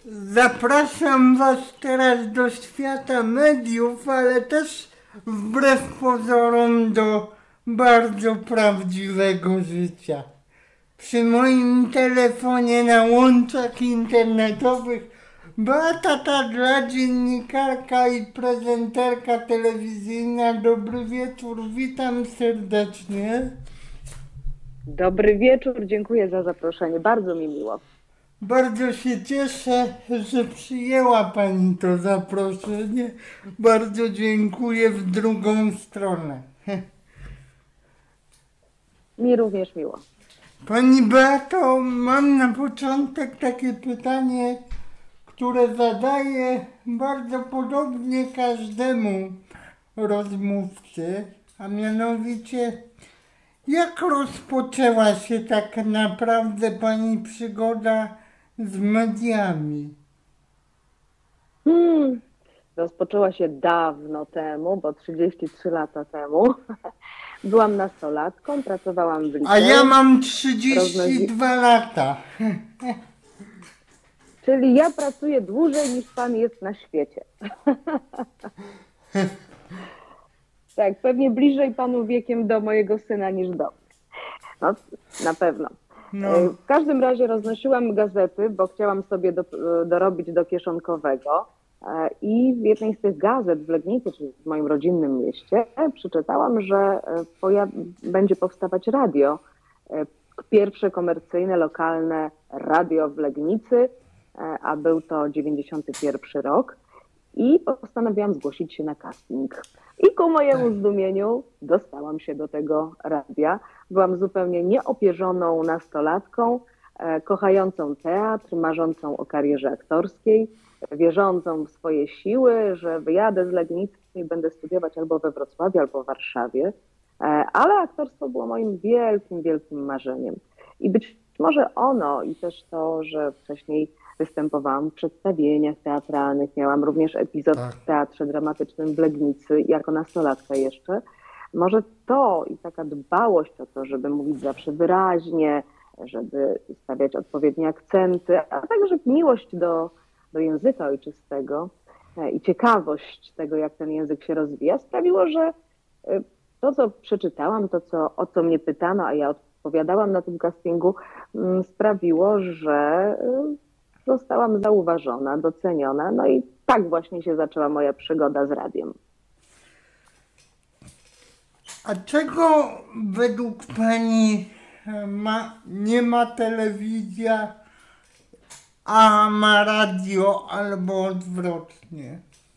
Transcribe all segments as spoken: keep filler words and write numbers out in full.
Zapraszam Was teraz do świata mediów, ale też wbrew pozorom do bardzo prawdziwego życia. Przy moim telefonie na łączach internetowych Beata Tadla, dziennikarka i prezenterka telewizyjna. Dobry wieczór, witam serdecznie. Dobry wieczór, dziękuję za zaproszenie, bardzo mi miło. Bardzo się cieszę, że przyjęła Pani to zaproszenie. Bardzo dziękuję w drugą stronę. Mi również miło. Pani Beato, mam na początek takie pytanie, które zadaję bardzo podobnie każdemu rozmówcy, a mianowicie, jak rozpoczęła się tak naprawdę Pani przygoda z mediami? Hmm, rozpoczęła się dawno temu, bo trzydzieści trzy lata temu. Byłam nastolatką, pracowałam w liceum. A ja mam trzydzieści dwa lata. Czyli ja pracuję dłużej niż Pan jest na świecie. Tak, pewnie bliżej Panu wiekiem do mojego syna niż do mnie. No, na pewno. No. W każdym razie roznosiłam gazety, bo chciałam sobie do, dorobić do kieszonkowego. I w jednej z tych gazet w Legnicy, czyli w moim rodzinnym mieście, przeczytałam, że poja- będzie powstawać radio. Pierwsze komercyjne, lokalne radio w Legnicy, a był to dziewięćdziesiąty pierwszy rok. I postanowiłam zgłosić się na casting. I ku mojemu zdumieniu dostałam się do tego radia. Byłam zupełnie nieopierzoną nastolatką, e, kochającą teatr, marzącą o karierze aktorskiej, wierzącą w swoje siły, że wyjadę z Legnicy i będę studiować albo we Wrocławiu, albo w Warszawie. E, ale aktorstwo było moim wielkim, wielkim marzeniem. I być może ono i też to, że wcześniej występowałam w przedstawieniach teatralnych, miałam również epizod Tak. w Teatrze Dramatycznym w Legnicy, jako nastolatka jeszcze. Może to i taka dbałość o to, żeby mówić zawsze wyraźnie, żeby stawiać odpowiednie akcenty, a także miłość do, do języka ojczystego i ciekawość tego, jak ten język się rozwija, sprawiło, że to, co przeczytałam, to, co, o co mnie pytano, a ja odpowiadałam na tym castingu, sprawiło, że zostałam zauważona, doceniona, no i tak właśnie się zaczęła moja przygoda z radiem. A czego według Pani ma, nie ma telewizja, a ma radio, albo odwrotnie?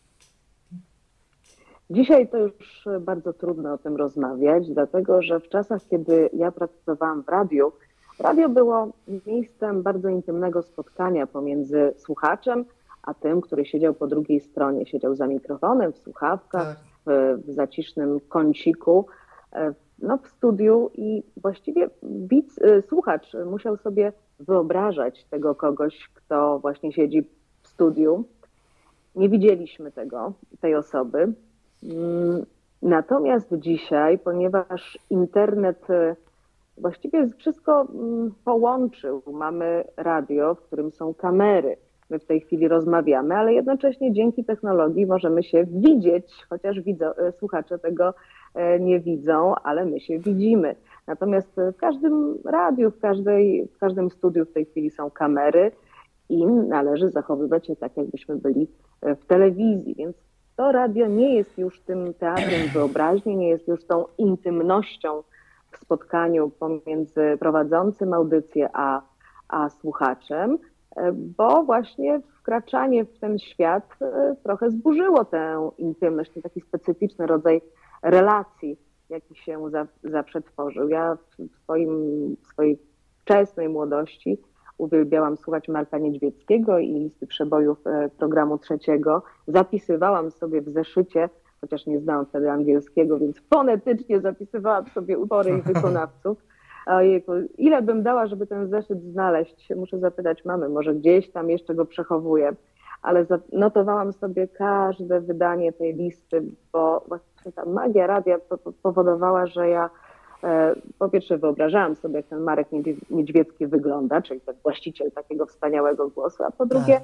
Dzisiaj to już bardzo trudno o tym rozmawiać, dlatego że w czasach, kiedy ja pracowałam w radiu, radio było miejscem bardzo intymnego spotkania pomiędzy słuchaczem, a tym, który siedział po drugiej stronie. Siedział za mikrofonem, w słuchawkach, w, w zacisznym kąciku, no, w studiu i właściwie widz, słuchacz musiał sobie wyobrażać tego kogoś, kto właśnie siedzi w studiu. Nie widzieliśmy tego, tej osoby. Natomiast dzisiaj, ponieważ internet właściwie wszystko połączył, mamy radio, w którym są kamery. My w tej chwili rozmawiamy, ale jednocześnie dzięki technologii możemy się widzieć, chociaż widzo, słuchacze tego nie widzą, ale my się widzimy. Natomiast w każdym radiu, w, każdej, w każdym studiu w tej chwili są kamery i należy zachowywać się tak, jakbyśmy byli w telewizji. Więc to radio nie jest już tym teatrem wyobraźni, nie jest już tą intymnością w spotkaniu pomiędzy prowadzącym audycję a, a słuchaczem, bo właśnie wkraczanie w ten świat trochę zburzyło tę intymność, ten taki specyficzny rodzaj relacji, jaki się za, zawsze tworzył. Ja w, swoim, w swojej wczesnej młodości uwielbiałam słuchać Marka Niedźwieckiego i listy przebojów programu trzeciego. Zapisywałam sobie w zeszycie, chociaż nie znałam wtedy angielskiego, więc fonetycznie zapisywałam sobie utwory i wykonawców. Ojejku, ile bym dała, żeby ten zeszyt znaleźć? Muszę zapytać mamy, może gdzieś tam jeszcze go przechowuję, ale notowałam sobie każde wydanie tej listy, bo właśnie ta magia radia powodowała, że ja po pierwsze wyobrażałam sobie, jak ten Marek Niedźwiecki wygląda, czyli ten właściciel takiego wspaniałego głosu, a po drugie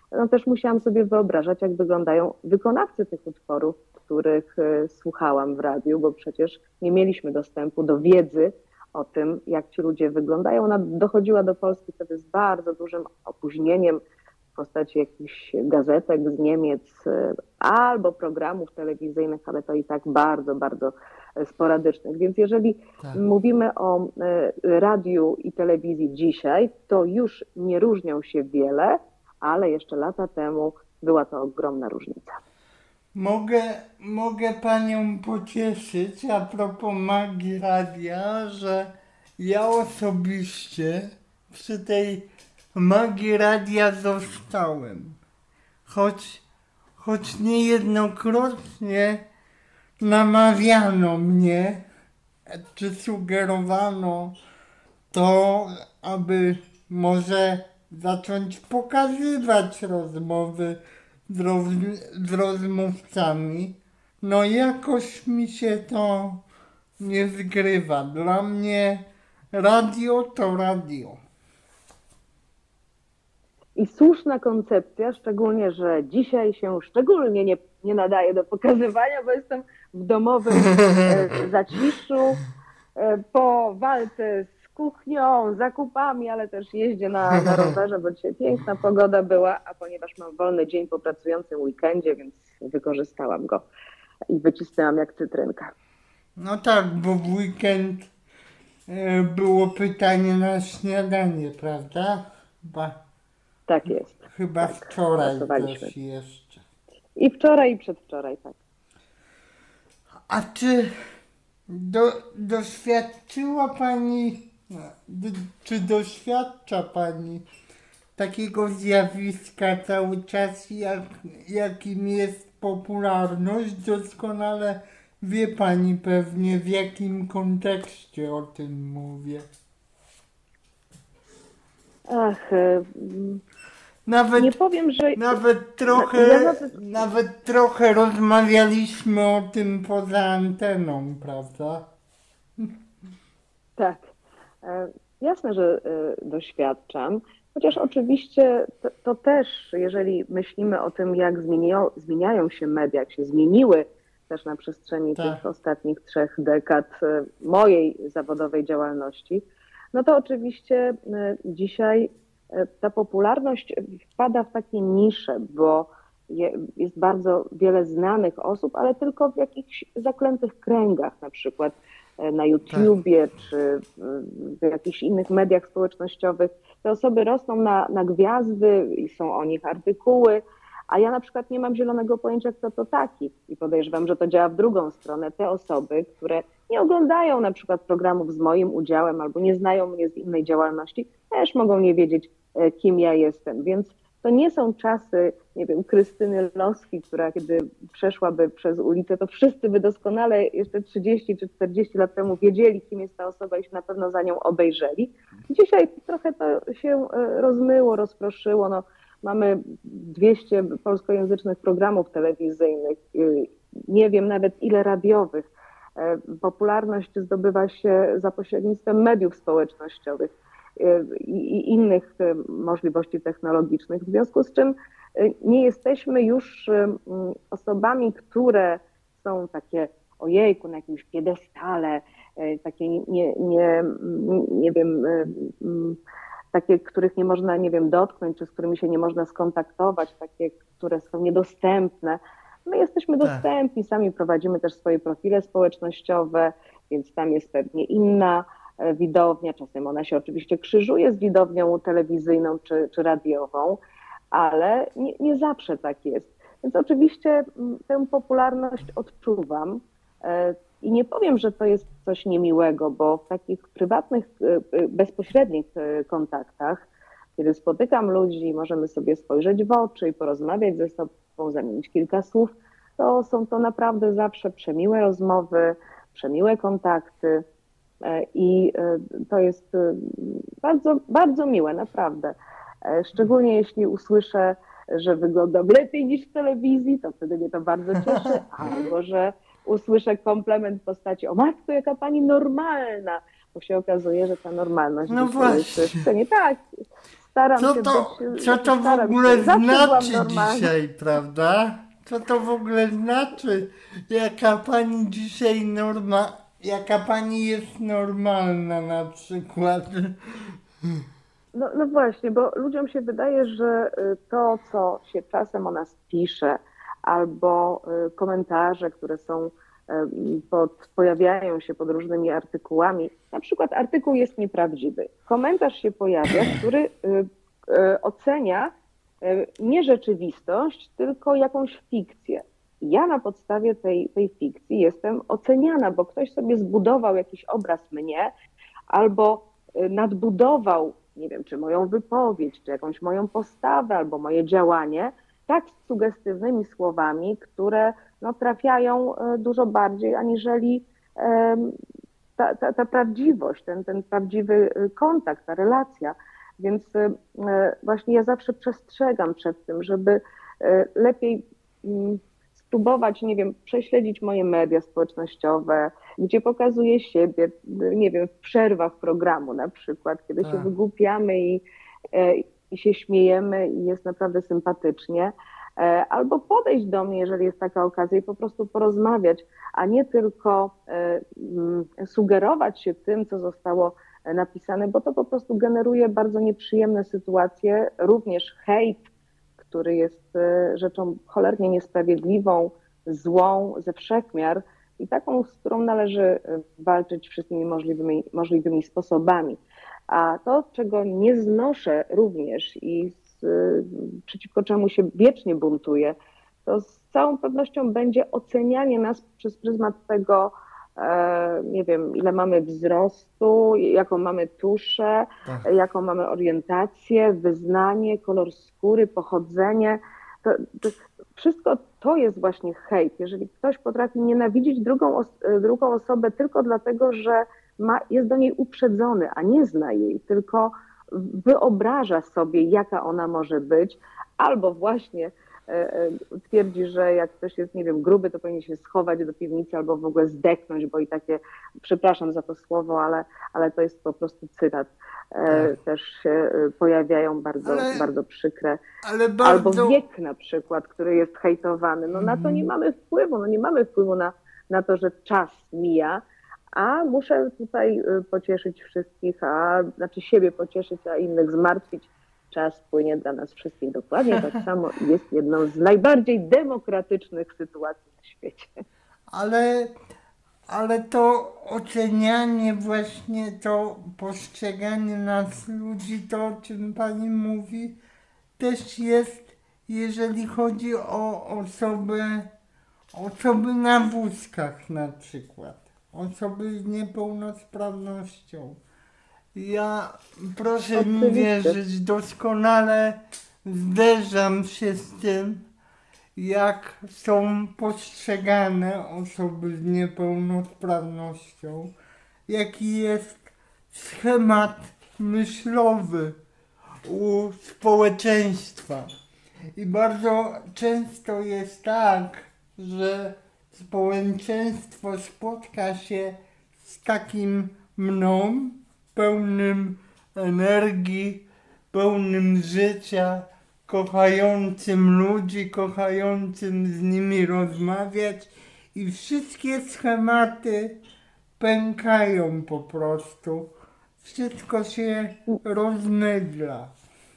no też musiałam sobie wyobrażać, jak wyglądają wykonawcy tych utworów, których słuchałam w radiu, bo przecież nie mieliśmy dostępu do wiedzy o tym, jak ci ludzie wyglądają. Ona dochodziła do Polski wtedy z bardzo dużym opóźnieniem w postaci jakichś gazetek z Niemiec albo programów telewizyjnych, ale to i tak bardzo, bardzo sporadycznych. Więc jeżeli tak. mówimy o radiu i telewizji dzisiaj, to już nie różnią się wiele, ale jeszcze lata temu była to ogromna różnica. Mogę, mogę panią pocieszyć a propos magii radia, że ja osobiście przy tej magii radia zostałem. Choć, choć niejednokrotnie namawiano mnie, czy sugerowano to, aby może zacząć pokazywać rozmowy z, roz, z rozmówcami. No jakoś mi się to nie zgrywa. Dla mnie radio to radio. I słuszna koncepcja, szczególnie, że dzisiaj się szczególnie nie, nie nadaje do pokazywania, bo jestem w domowym e, zaciszu, e, po walce z kuchnią, zakupami, ale też jeździę na, na rowerze, bo dzisiaj piękna pogoda była, a ponieważ mam wolny dzień po pracującym weekendzie, więc wykorzystałam go i wycisnęłam jak cytrynka. No tak, bo w weekend e, było pytanie na śniadanie, prawda? Chyba. Tak jest. Chyba tak, wczoraj też jeszcze. I wczoraj, i przedwczoraj, tak. A czy do, doświadczyła pani, do, czy doświadcza pani takiego zjawiska cały czas, jak, jakim jest popularność? Doskonale wie pani pewnie, w jakim kontekście o tym mówię. Ach, nawet, nie powiem, że... Nawet trochę, ja nawet... nawet trochę rozmawialiśmy o tym poza anteną, prawda? Tak. Jasne, że doświadczam. Chociaż oczywiście to, to też, jeżeli myślimy o tym, jak zmieniają, zmieniają się media, jak się zmieniły też na przestrzeni tak. tych ostatnich trzech dekad mojej zawodowej działalności, no to oczywiście dzisiaj ta popularność wpada w takie nisze, bo jest bardzo wiele znanych osób, ale tylko w jakichś zaklętych kręgach, na przykład na YouTubie tak. czy w jakichś innych mediach społecznościowych. Te osoby rosną na, na gwiazdy i są o nich artykuły, a ja na przykład nie mam zielonego pojęcia, kto to taki i podejrzewam, że to działa w drugą stronę. Te osoby, które nie oglądają na przykład programów z moim udziałem albo nie znają mnie z innej działalności, też mogą nie wiedzieć, kim ja jestem. Więc to nie są czasy, nie wiem, Krystyny Loski, która kiedy przeszłaby przez ulicę, to wszyscy by doskonale jeszcze trzydzieści czy czterdzieści lat temu wiedzieli, kim jest ta osoba i się na pewno za nią obejrzeli. Dzisiaj trochę to się rozmyło, rozproszyło. No, mamy dwieście polskojęzycznych programów telewizyjnych, nie wiem nawet ile radiowych. Popularność zdobywa się za pośrednictwem mediów społecznościowych i innych możliwości technologicznych, w związku z czym nie jesteśmy już osobami, które są takie ojejku, na jakimś piedestale, takie nie, nie, nie wiem, takie, których nie można, nie wiem, dotknąć, czy z którymi się nie można skontaktować, takie, które są niedostępne. My jesteśmy tak. dostępni, sami prowadzimy też swoje profile społecznościowe, więc tam jest pewnie inna widownia, czasem ona się oczywiście krzyżuje z widownią telewizyjną czy, czy radiową, ale nie, nie zawsze tak jest. Więc oczywiście tę popularność odczuwam i nie powiem, że to jest coś niemiłego, bo w takich prywatnych, bezpośrednich kontaktach, kiedy spotykam ludzi, możemy sobie spojrzeć w oczy i porozmawiać ze sobą, zamienić kilka słów, to są to naprawdę zawsze przemiłe rozmowy, przemiłe kontakty. I to jest bardzo, bardzo miłe, naprawdę. Szczególnie jeśli usłyszę, że wyglądam lepiej niż w telewizji, to wtedy mnie to bardzo cieszy. Albo że usłyszę komplement w postaci: o matko, jaka pani normalna, bo się okazuje, że ta normalność no jest w scenie. Tak, Staram Co się to, być... co to w staram ogóle się. Zawsze byłam znaczy normalna. dzisiaj, prawda? Co to w ogóle znaczy? Jaka pani dzisiaj norma, jaka pani jest normalna na przykład? No, no właśnie, bo ludziom się wydaje, że y, to, co się czasem o nas pisze, albo y, komentarze, które są y, pod, pojawiają się pod różnymi artykułami, na przykład artykuł jest nieprawdziwy. Komentarz się pojawia, który y, y, ocenia y, nie rzeczywistość, tylko jakąś fikcję. Ja na podstawie tej, tej fikcji jestem oceniana, bo ktoś sobie zbudował jakiś obraz mnie, albo y, nadbudował, nie wiem, czy moją wypowiedź, czy jakąś moją postawę, albo moje działanie, tak sugestywnymi słowami, które no, trafiają y, dużo bardziej aniżeli em, ta, ta, ta prawdziwość, ten, ten prawdziwy y, kontakt, ta relacja. Więc y, y, właśnie ja zawsze przestrzegam przed tym, żeby y, lepiej y, spróbować, nie wiem, prześledzić moje media społecznościowe, gdzie pokazuję siebie, nie wiem, w przerwach programu na przykład, kiedy się Tak. wygłupiamy i, e, i się śmiejemy i jest naprawdę sympatycznie. E, Albo podejść do mnie, jeżeli jest taka okazja i po prostu porozmawiać, a nie tylko e, mm, sugerować się tym, co zostało napisane, bo to po prostu generuje bardzo nieprzyjemne sytuacje, również hejt, który jest e, rzeczą cholernie niesprawiedliwą, złą, ze wszechmiar i taką, z którą należy e, walczyć wszystkimi możliwymi, możliwymi sposobami. A to, czego nie znoszę również i z, e, przeciwko czemu się wiecznie buntuję, to z całą pewnością będzie ocenianie nas przez pryzmat tego, e, nie wiem, ile mamy wzrostu, jaką mamy tuszę, Tak. jaką mamy orientację, wyznanie, kolor skóry, pochodzenie. To, to, wszystko to jest właśnie hejt. Jeżeli ktoś potrafi nienawidzić drugą, os drugą osobę tylko dlatego, że ma, jest do niej uprzedzony, a nie zna jej, tylko wyobraża sobie, jaka ona może być, albo właśnie twierdzi, że jak ktoś jest, nie wiem, gruby, to powinien się schować do piwnicy albo w ogóle zdechnąć, bo i takie, przepraszam za to słowo, ale, ale to jest po prostu cytat. Tak. Też się pojawiają bardzo, Ale- bardzo przykre. Ale bardzo... Albo wiek na przykład, który jest hejtowany. No na to nie mamy wpływu, no nie mamy wpływu na, na to, że czas mija, a muszę tutaj pocieszyć wszystkich, a znaczy siebie pocieszyć, a innych zmartwić. Czas płynie dla nas wszystkich dokładnie tak samo i jest jedną z najbardziej demokratycznych sytuacji na świecie. Ale, ale to ocenianie właśnie, to postrzeganie nas ludzi, to o czym pani mówi, też jest, jeżeli chodzi o osoby, osoby na wózkach na przykład, osoby z niepełnosprawnością. Ja, proszę mi Oczywiście. wierzyć, doskonale zderzam się z tym, jak są postrzegane osoby z niepełnosprawnością, jaki jest schemat myślowy u społeczeństwa. I bardzo często jest tak, że społeczeństwo spotka się z takim mną, pełnym energii, pełnym życia, kochającym ludzi, kochającym z nimi rozmawiać i wszystkie schematy pękają po prostu. Wszystko się rozmydla.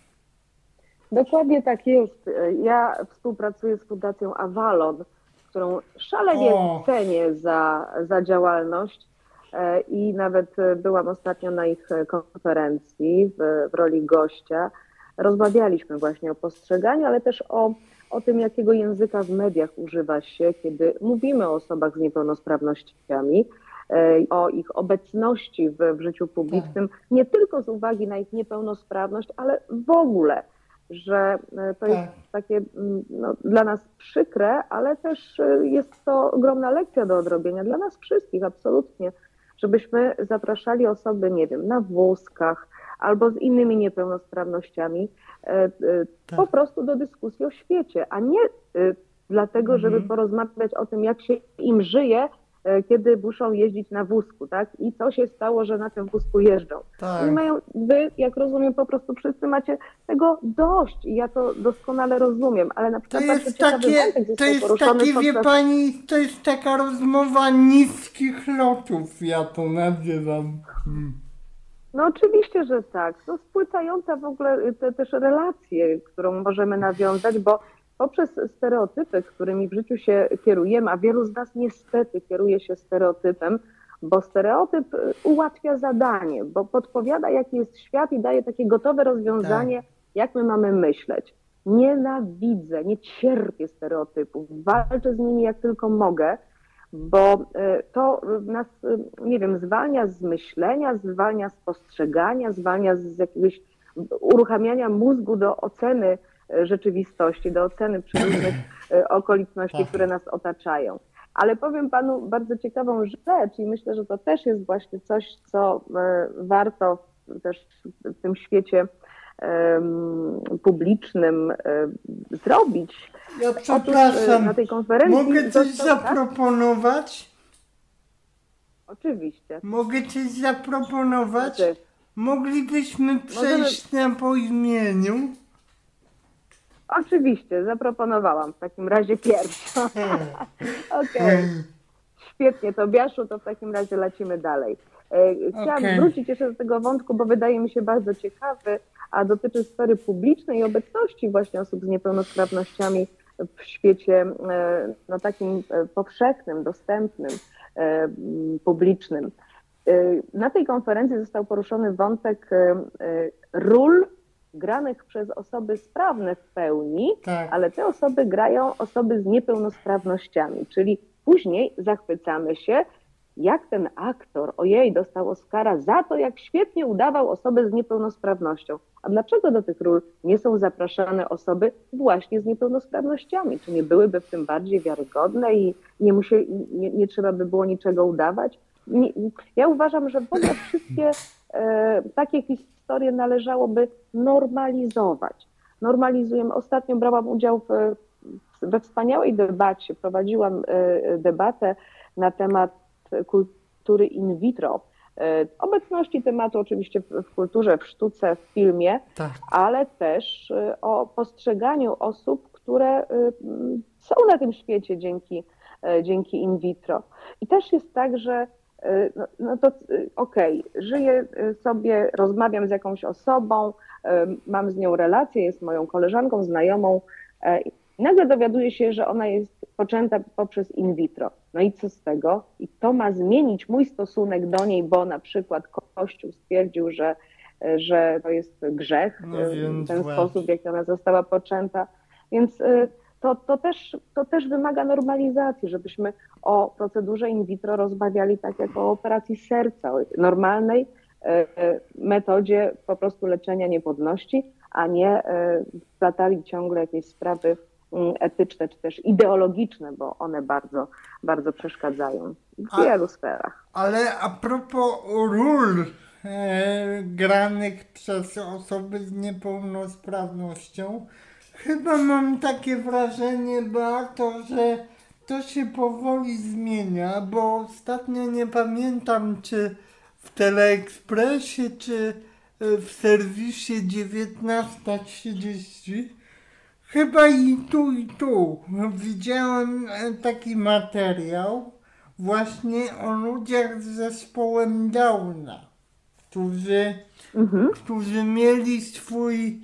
Dokładnie tak jest. Ja współpracuję z Fundacją Avalon, którą szalenie O. cenię za, za działalność e, i nawet byłam ostatnio na ich konferencji w, w roli gościa. Rozmawialiśmy właśnie o postrzeganiu, ale też o, o tym, jakiego języka w mediach używa się, kiedy mówimy o osobach z niepełnosprawnościami, e, o ich obecności w, w życiu publicznym, nie tylko z uwagi na ich niepełnosprawność, ale w ogóle, że e, to jest Tak. takie mm, no, dla nas przykre, ale też e, jest to ogromna lekcja do odrobienia dla nas wszystkich, absolutnie, żebyśmy zapraszali osoby, nie wiem, na wózkach albo z innymi niepełnosprawnościami e, e, Tak. po prostu do dyskusji o świecie, a nie e, dlatego, żeby Mhm. porozmawiać o tym, jak się im żyje kiedy muszą jeździć na wózku, tak? I co się stało, że na tym wózku jeżdżą? Tak. I mają, wy, jak rozumiem, po prostu wszyscy macie tego dość i ja to doskonale rozumiem, ale na To przykład bardzo jest ciekawy takie, wątek to został jest poruszony takie, wie podczas... pani, to jest taka rozmowa niskich lotów, ja to nazywam. Hmm. No oczywiście, że tak. No spłycająca w ogóle te też relacje, którą możemy nawiązać, bo poprzez stereotypy, którymi w życiu się kierujemy, a wielu z nas niestety kieruje się stereotypem, bo stereotyp ułatwia zadanie, bo podpowiada, jaki jest świat i daje takie gotowe rozwiązanie, tak, jak my mamy myśleć. Nienawidzę, nie cierpię stereotypów, walczę z nimi jak tylko mogę, bo to nas, nie wiem, zwalnia z myślenia, zwalnia z postrzegania, zwalnia z jakiegoś uruchamiania mózgu do oceny rzeczywistości, do oceny przeróżnych okoliczności, które nas otaczają. Ale powiem panu bardzo ciekawą rzecz i myślę, że to też jest właśnie coś, co warto też w tym świecie publicznym zrobić. Ja przepraszam, Otóż na tej konferencji mogę coś został, zaproponować? Tak? Oczywiście. Mogę coś zaproponować? Znaczy, Moglibyśmy przejść możemy... na po imieniu? Oczywiście, zaproponowałam w takim razie pierwsza. Okej. Okay. Świetnie, Tobiaszu, to w takim razie lecimy dalej. Chciałam okay. wrócić jeszcze do tego wątku, bo wydaje mi się bardzo ciekawy, a dotyczy sfery publicznej i obecności właśnie osób z niepełnosprawnościami w świecie no, takim powszechnym, dostępnym, publicznym. Na tej konferencji został poruszony wątek ról granych przez osoby sprawne w pełni, tak, ale te osoby grają osoby z niepełnosprawnościami, czyli później zachwycamy się, jak ten aktor, ojej, dostał Oscara za to, jak świetnie udawał osobę z niepełnosprawnością. A dlaczego do tych ról nie są zapraszane osoby właśnie z niepełnosprawnościami? Czy nie byłyby w tym bardziej wiarygodne i nie, musie, nie, nie trzeba by było niczego udawać? Nie, ja uważam, że w ogóle wszystkie e, takie historie należałoby normalizować. Normalizujemy. Ostatnio brałam udział w, we wspaniałej debacie, prowadziłam e, debatę na temat kultury in vitro. Obecności tematu oczywiście w kulturze, w sztuce, w filmie, tak, ale też o postrzeganiu osób, które są na tym świecie dzięki, dzięki in vitro. I też jest tak, że no, no to okej, okay, żyję sobie, rozmawiam z jakąś osobą, mam z nią relację, jest moją koleżanką, znajomą, i nagle dowiaduję się, że ona jest poczęta poprzez in vitro. No i co z tego? I to ma zmienić mój stosunek do niej, bo na przykład Kościół stwierdził, że, że to jest grzech, no ten właśnie. Sposób, w jaki ona została poczęta. Więc to, to, też, to też wymaga normalizacji, żebyśmy o procedurze in vitro rozmawiali tak jak o operacji serca, o normalnej metodzie po prostu leczenia niepłodności, a nie wplatali ciągle jakieś sprawy etyczne czy też ideologiczne, bo one bardzo, bardzo przeszkadzają w wielu a, sferach. Ale a propos ról e, granych przez osoby z niepełnosprawnością, chyba mam takie wrażenie, Beato, że to się powoli zmienia, bo ostatnio nie pamiętam, czy w Teleekspresie, czy w serwisie dziewiętnasta trzydzieści, chyba i tu, i tu widziałem taki materiał właśnie o ludziach z zespołem Downa, którzy, mhm. którzy mieli swój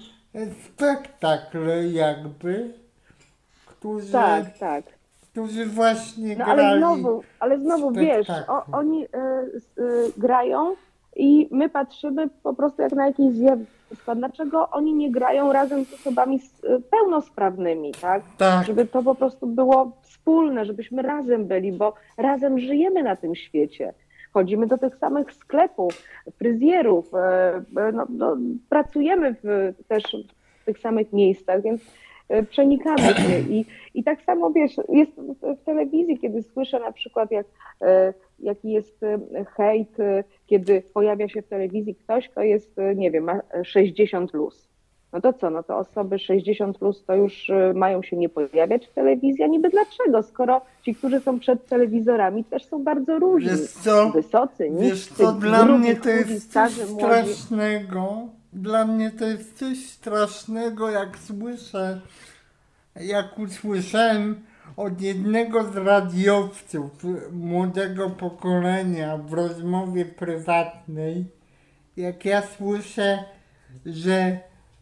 spektakl jakby, którzy, tak, tak. którzy właśnie no, grali. Ale znowu, ale znowu wiesz, o, oni y, y, grają i my patrzymy po prostu jak na jakieś zjawisko. Dlaczego oni nie grają razem z osobami pełnosprawnymi, tak? tak? Żeby to po prostu było wspólne, żebyśmy razem byli, bo razem żyjemy na tym świecie. Chodzimy do tych samych sklepów, fryzjerów, no, no, pracujemy w, też w tych samych miejscach, więc przenikamy się. I, i tak samo, wiesz, jest w telewizji, kiedy słyszę na przykład, jak, jaki jest hejt, kiedy pojawia się w telewizji ktoś, kto jest, nie wiem, ma sześćdziesiąt plus. No to co, no to osoby sześćdziesiąt plus to już y, mają się nie pojawiać w telewizji, a niby dlaczego, skoro ci, którzy są przed telewizorami też są bardzo różni. Wiesz co? Wysocy, Wiesz niscy, co, dla grubi, mnie to chudzi, jest coś starzy, młodzi. strasznego. Dla mnie to jest coś strasznego, jak słyszę, jak usłyszałem od jednego z radiowców młodego pokolenia w rozmowie prywatnej, jak ja słyszę, że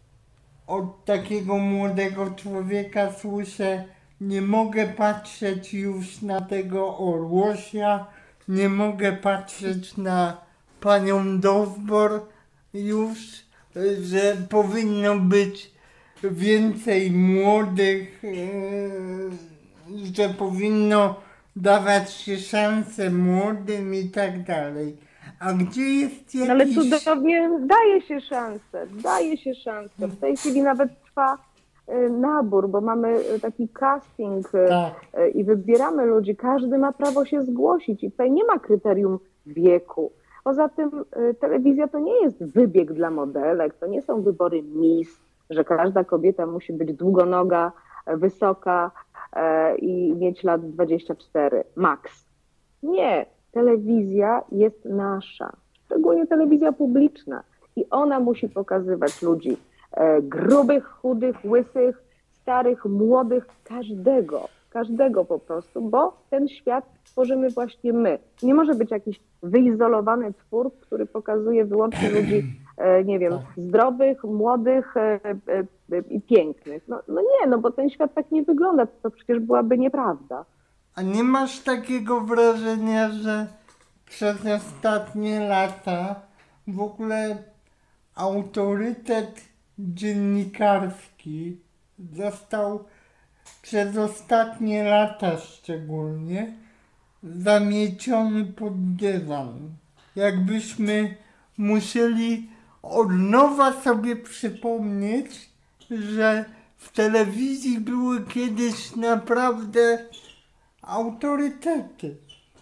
od takiego młodego człowieka słyszę, nie mogę patrzeć już na tego Orłosia, nie mogę patrzeć na panią Dowbor już, że powinno być więcej młodych, e, że powinno dawać się szansę młodym i tak dalej. A gdzie jest jakiś... No ale cudownie daje się szansę, daje się szansę. W tej chwili nawet trwa y, nabór, bo mamy y, taki casting y, Tak. y, i wybieramy ludzi. Każdy ma prawo się zgłosić i tutaj nie ma kryterium wieku. Poza tym y, telewizja to nie jest wybieg dla modelek, to nie są wybory Miss, że każda kobieta musi być długonoga, wysoka y, i mieć lat dwadzieścia cztery max. Nie. Telewizja jest nasza, szczególnie telewizja publiczna i ona musi pokazywać ludzi e, grubych, chudych, łysych, starych, młodych, każdego, każdego po prostu, bo ten świat tworzymy właśnie my. Nie może być jakiś wyizolowany twór, który pokazuje wyłącznie ludzi, e, nie wiem, zdrowych, młodych e, e, i pięknych. No, no nie, no bo ten świat tak nie wygląda, to przecież byłaby nieprawda. A nie masz takiego wrażenia, że przez ostatnie lata w ogóle autorytet dziennikarski został przez ostatnie lata szczególnie zamieciony pod dywan? Jakbyśmy musieli od nowa sobie przypomnieć, że w telewizji były kiedyś naprawdę autorytety.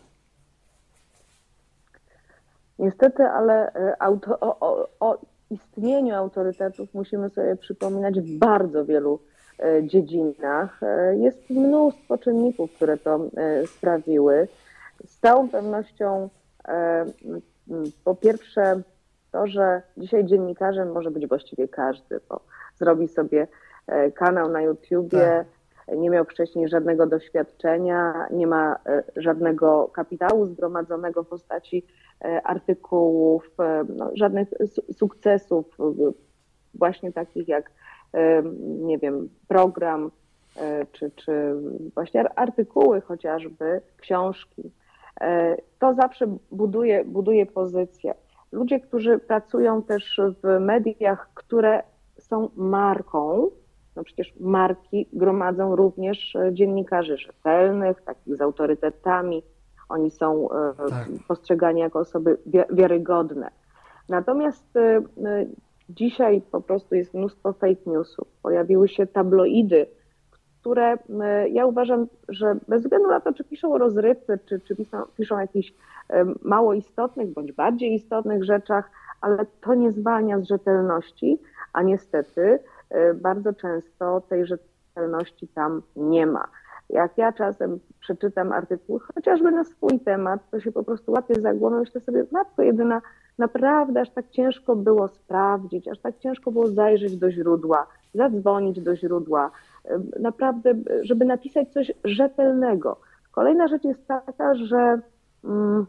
Niestety, ale auto, o, o, o istnieniu autorytetów musimy sobie przypominać w bardzo wielu e, dziedzinach. E, jest mnóstwo czynników, które to e, sprawiły. Z całą pewnością e, po pierwsze to, że dzisiaj dziennikarzem może być właściwie każdy, bo zrobi sobie e, kanał na YouTubie, tak. Nie miał wcześniej żadnego doświadczenia, nie ma e, żadnego kapitału zgromadzonego w postaci artykułów, no, żadnych sukcesów, właśnie takich jak, nie wiem, program, czy, czy właśnie artykuły chociażby, książki. To zawsze buduje, buduje pozycję. Ludzie, którzy pracują też w mediach, które są marką, no przecież marki gromadzą również dziennikarzy rzetelnych, takich z autorytetami. Oni są tak. postrzegani jako osoby wiarygodne. Natomiast dzisiaj po prostu jest mnóstwo fake newsów. Pojawiły się tabloidy, które ja uważam, że bez względu na to, czy piszą o rozrywce, czy, czy piszą, piszą o jakichś mało istotnych bądź bardziej istotnych rzeczach, ale to nie zwalnia z rzetelności, a niestety bardzo często tej rzetelności tam nie ma. Jak ja czasem przeczytam artykuł, chociażby na swój temat, to się po prostu łapię za głowę i myślę sobie, matko jedyna, naprawdę aż tak ciężko było sprawdzić, aż tak ciężko było zajrzeć do źródła, zadzwonić do źródła, naprawdę, żeby napisać coś rzetelnego. Kolejna rzecz jest taka, że mm,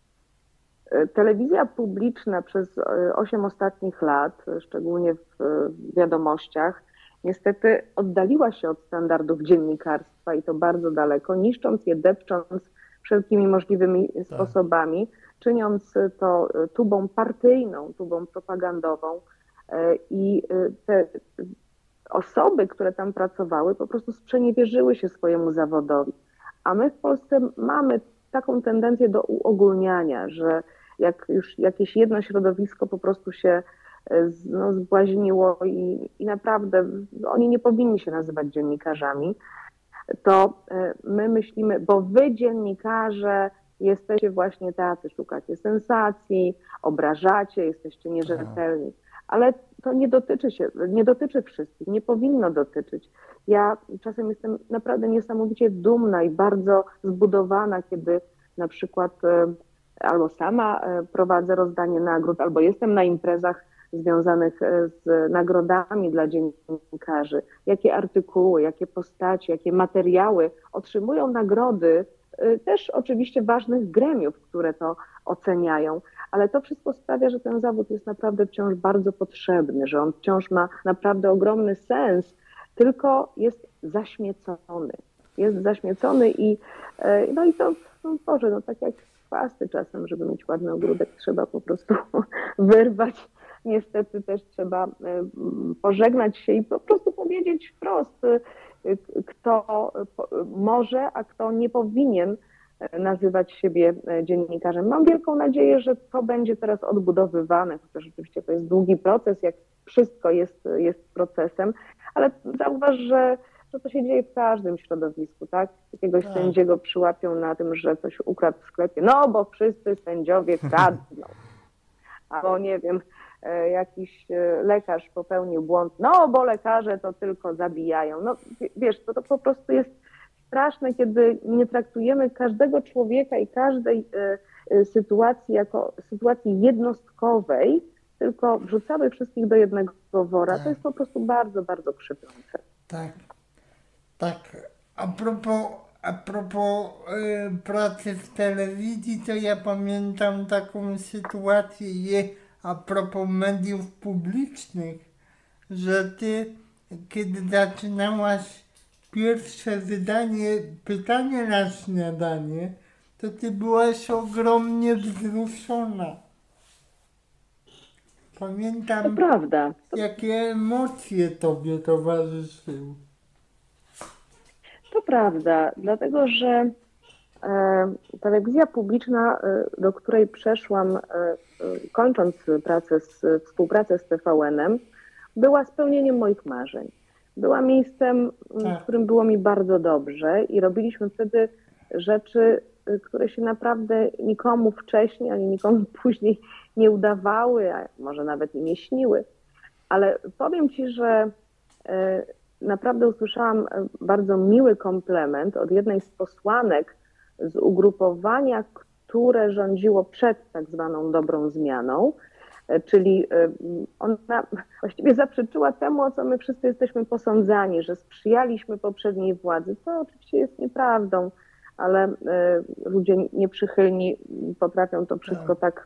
telewizja publiczna przez osiem ostatnich lat, szczególnie w wiadomościach, niestety oddaliła się od standardów dziennikarstwa i to bardzo daleko, niszcząc je, depcząc wszelkimi możliwymi tak. sposobami, czyniąc to tubą partyjną, tubą propagandową i te osoby, które tam pracowały, po prostu sprzeniewierzyły się swojemu zawodowi. A my w Polsce mamy taką tendencję do uogólniania, że jak już jakieś jedno środowisko po prostu się no, zbłaźniło i, i naprawdę oni nie powinni się nazywać dziennikarzami, to my myślimy, bo wy dziennikarze jesteście właśnie tacy, szukacie sensacji, obrażacie, jesteście nierzetelni. Ale to nie dotyczy się, nie dotyczy wszystkich, nie powinno dotyczyć. Ja czasem jestem naprawdę niesamowicie dumna i bardzo zbudowana, kiedy na przykład e, albo sama e, prowadzę rozdanie nagród, albo jestem na imprezach związanych e, z nagrodami dla dziennikarzy. Jakie artykuły, jakie postacie, jakie materiały otrzymują nagrody, e, też oczywiście ważnych gremiów, które to oceniają, ale to wszystko sprawia, że ten zawód jest naprawdę wciąż bardzo potrzebny, że on wciąż ma naprawdę ogromny sens, tylko jest zaśmiecony. Jest zaśmiecony i no i to, no Boże, no tak jak chwasty czasem, żeby mieć ładny ogródek, trzeba po prostu wyrwać. Niestety też trzeba pożegnać się i po prostu powiedzieć wprost, kto może, a kto nie powinien nazywać siebie dziennikarzem. Mam wielką nadzieję, że to będzie teraz odbudowywane, chociaż oczywiście to jest długi proces, jak wszystko jest, jest procesem, ale zauważ, że, że to się dzieje w każdym środowisku, tak? Jakiegoś tak. Sędziego przyłapią na tym, że coś ukradł w sklepie, no bo wszyscy sędziowie kradną. Albo nie wiem, jakiś lekarz popełnił błąd, no bo lekarze to tylko zabijają. No wiesz, to, to po prostu jest straszne, kiedy nie traktujemy każdego człowieka i każdej y, sytuacji jako sytuacji jednostkowej, tylko wrzucamy wszystkich do jednego wora. Tak. To jest po prostu bardzo, bardzo krzywiące. Tak, tak. A propos, a propos y, pracy w telewizji, to ja pamiętam taką sytuację, je, a propos mediów publicznych, że ty, kiedy zaczynałaś pierwsze wydanie Pytania na śniadanie, to ty byłaś ogromnie wzruszona. Pamiętam, to prawda. jakie emocje tobie towarzyszyły. To prawda, dlatego że e, telewizja publiczna, e, do której przeszłam, e, e, kończąc pracę z, współpracę z T V N-em, była spełnieniem moich marzeń. Była miejscem, tak. w którym było mi bardzo dobrze i robiliśmy wtedy rzeczy, które się naprawdę nikomu wcześniej, ani nikomu później nie udawały, a może nawet i nie śniły. Ale powiem ci, że naprawdę usłyszałam bardzo miły komplement od jednej z posłanek z ugrupowania, które rządziło przed tak zwaną dobrą zmianą, czyli ona właściwie zaprzeczyła temu, o co my wszyscy jesteśmy posądzani, że sprzyjaliśmy poprzedniej władzy, co oczywiście jest nieprawdą, ale ludzie nieprzychylni potrafią to wszystko tak,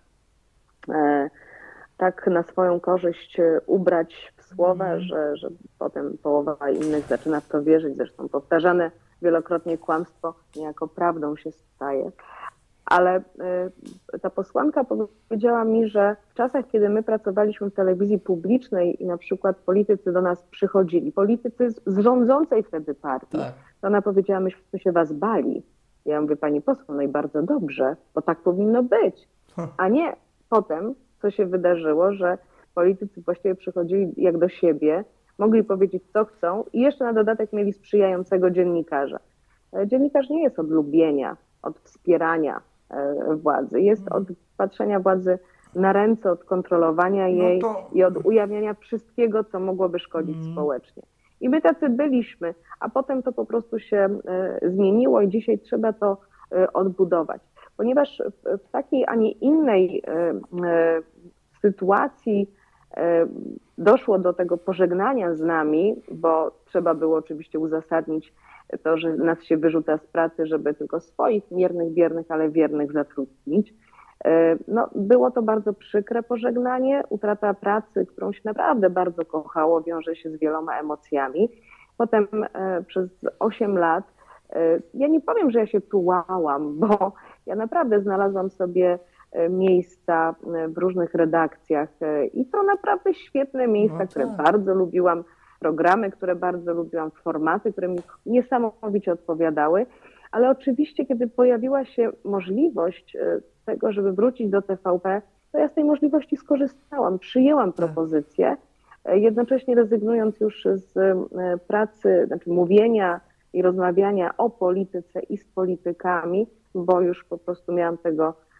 tak na swoją korzyść ubrać w słowa, mm. że, że potem połowa innych zaczyna w to wierzyć. Zresztą powtarzane wielokrotnie kłamstwo niejako prawdą się staje. Ale y, ta posłanka powiedziała mi, że w czasach, kiedy my pracowaliśmy w telewizji publicznej i na przykład politycy do nas przychodzili, politycy z, z rządzącej wtedy partii, tak. to ona powiedziała, myśmy się was bali. Ja mówię, pani poseł, no i bardzo dobrze, bo tak powinno być. A nie potem, co się wydarzyło, że politycy właściwie przychodzili jak do siebie, mogli powiedzieć, co chcą i jeszcze na dodatek mieli sprzyjającego dziennikarza. Dziennikarz nie jest od lubienia, od wspierania władzy. Jest od patrzenia władzy na ręce, od kontrolowania jej no to... i od ujawniania wszystkiego, co mogłoby szkodzić mm. społecznie. I my tacy byliśmy, a potem to po prostu się y, zmieniło i dzisiaj trzeba to y, odbudować. Ponieważ w, w takiej, a nie innej y, y, sytuacji y, doszło do tego pożegnania z nami, bo trzeba było oczywiście uzasadnić to, że nas się wyrzuca z pracy, żeby tylko swoich miernych, biernych, ale wiernych zatrudnić. No, było to bardzo przykre pożegnanie, utrata pracy, którą się naprawdę bardzo kochało, wiąże się z wieloma emocjami. Potem e, przez osiem lat, e, ja nie powiem, że ja się tułałam, bo ja naprawdę znalazłam sobie miejsca w różnych redakcjach e, i to naprawdę świetne miejsca, no które bardzo lubiłam, programy, które bardzo lubiłam, formaty, które mi niesamowicie odpowiadały, ale oczywiście, kiedy pojawiła się możliwość tego, żeby wrócić do T V P, to ja z tej możliwości skorzystałam, przyjęłam propozycję, jednocześnie rezygnując już z pracy, znaczy mówienia i rozmawiania o polityce i z politykami, bo już po prostu miałam tego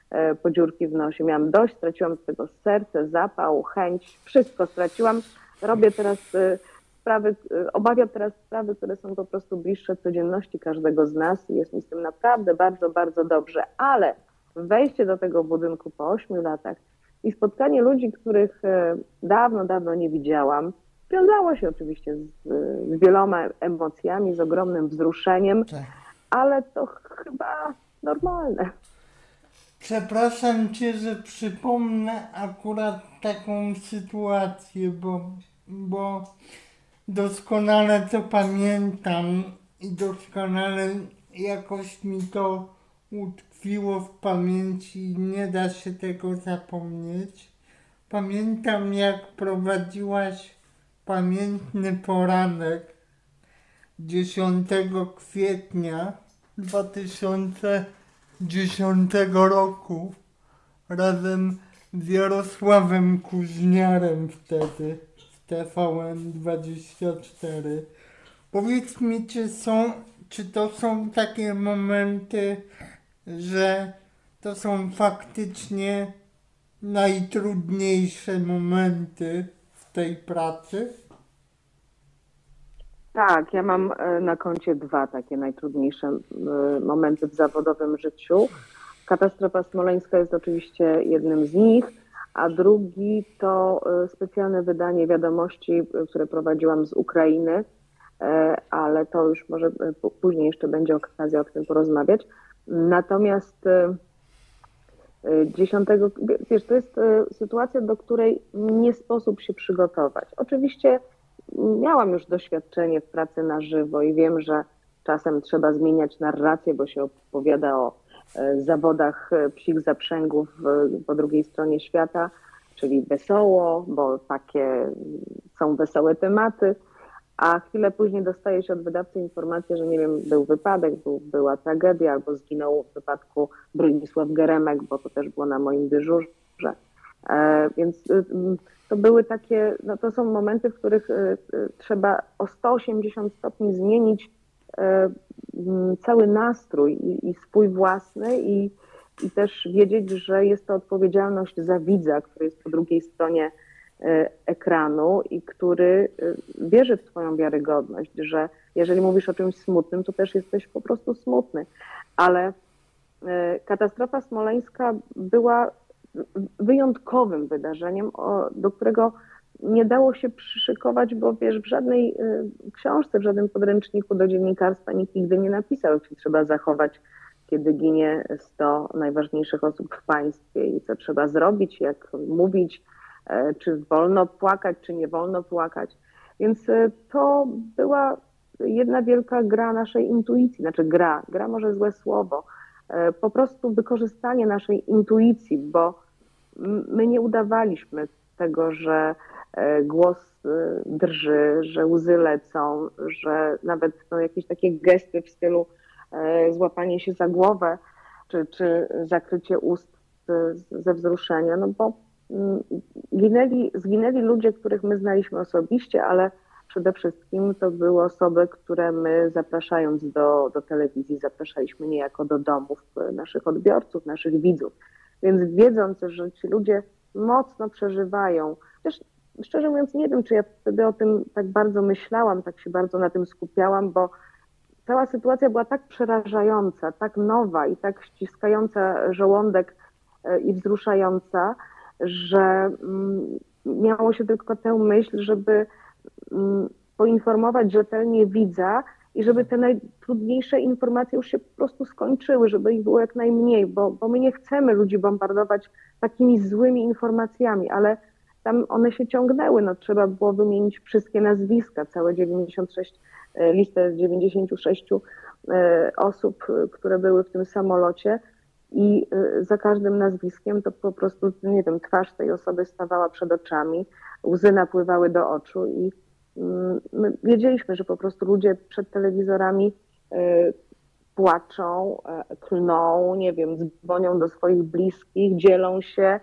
po dziurki w nosie. Miałam dość, straciłam z tego serce, zapał, chęć, wszystko straciłam. Robię teraz sprawy, obawiam teraz sprawy, które są po prostu bliższe codzienności każdego z nas i jest mi z tym naprawdę bardzo, bardzo dobrze. Ale wejście do tego budynku po ośmiu latach i spotkanie ludzi, których dawno, dawno nie widziałam, wiązało się oczywiście z, z wieloma emocjami, z ogromnym wzruszeniem, tak. Ale to chyba normalne. Przepraszam Cię, że przypomnę akurat taką sytuację, bo, bo doskonale to pamiętam i doskonale jakoś mi to utkwiło w pamięci i nie da się tego zapomnieć. Pamiętam, jak prowadziłaś pamiętny poranek dziesiątego kwietnia dwa tysiące dziesiątego roku razem z Jarosławem Kuźniarem wtedy w T V N dwadzieścia cztery. Powiedz mi, czy są, czy to są takie momenty, że to są faktycznie najtrudniejsze momenty w tej pracy? Tak, ja mam na koncie dwa takie najtrudniejsze momenty w zawodowym życiu. Katastrofa smoleńska jest oczywiście jednym z nich, a drugi to specjalne wydanie wiadomości, które prowadziłam z Ukrainy, ale to już może później jeszcze będzie okazja o tym porozmawiać. Natomiast dziesiątego, wiesz, to jest sytuacja, do której nie sposób się przygotować. Oczywiście miałam już doświadczenie w pracy na żywo i wiem, że czasem trzeba zmieniać narrację, bo się opowiada o zawodach psich zaprzęgów po drugiej stronie świata, czyli wesoło, bo takie są wesołe tematy, a chwilę później dostaje się od wydawcy informację, że nie wiem, był wypadek, był, była tragedia, albo zginął w wypadku Bronisław Geremek, bo to też było na moim dyżurze. E, więc y, to były takie, no to są momenty, w których y, y, trzeba o sto osiemdziesiąt stopni zmienić y, y, cały nastrój i, i swój własny i, i też wiedzieć, że jest to odpowiedzialność za widza, który jest po drugiej stronie ekranu i który wierzy w twoją wiarygodność, że jeżeli mówisz o czymś smutnym, to też jesteś po prostu smutny. Ale katastrofa smoleńska była wyjątkowym wydarzeniem, do którego nie dało się przyszykować, bo wiesz, w żadnej książce, w żadnym podręczniku do dziennikarstwa nikt nigdy nie napisał, jak się trzeba zachować, kiedy ginie sto najważniejszych osób w państwie i co trzeba zrobić, jak mówić, czy wolno płakać, czy nie wolno płakać. Więc to była jedna wielka gra naszej intuicji, znaczy gra, gra może złe słowo, po prostu wykorzystanie naszej intuicji, bo my nie udawaliśmy tego, że głos drży, że łzy lecą, że nawet no, jakieś takie gesty w stylu złapanie się za głowę, czy, czy zakrycie ust ze wzruszenia, no bo Ginęli, zginęli ludzie, których my znaliśmy osobiście, ale przede wszystkim to były osoby, które my zapraszając do, do telewizji, zapraszaliśmy niejako do domów naszych odbiorców, naszych widzów. Więc wiedząc, że ci ludzie mocno przeżywają, też szczerze mówiąc nie wiem, czy ja wtedy o tym tak bardzo myślałam, tak się bardzo na tym skupiałam, bo cała sytuacja była tak przerażająca, tak nowa i tak ściskająca żołądek i wzruszająca, że miało się tylko tę myśl, żeby poinformować rzetelnie widza i żeby te najtrudniejsze informacje już się po prostu skończyły, żeby ich było jak najmniej, bo, bo my nie chcemy ludzi bombardować takimi złymi informacjami, ale tam one się ciągnęły, no trzeba było wymienić wszystkie nazwiska, całe dziewięćdziesiąt sześć, listę z dziewięćdziesięciu sześciu osób, które były w tym samolocie. I za każdym nazwiskiem to po prostu, nie wiem, twarz tej osoby stawała przed oczami, łzy napływały do oczu i my wiedzieliśmy, że po prostu ludzie przed telewizorami płaczą, klną, nie wiem, dzwonią do swoich bliskich, dzielą się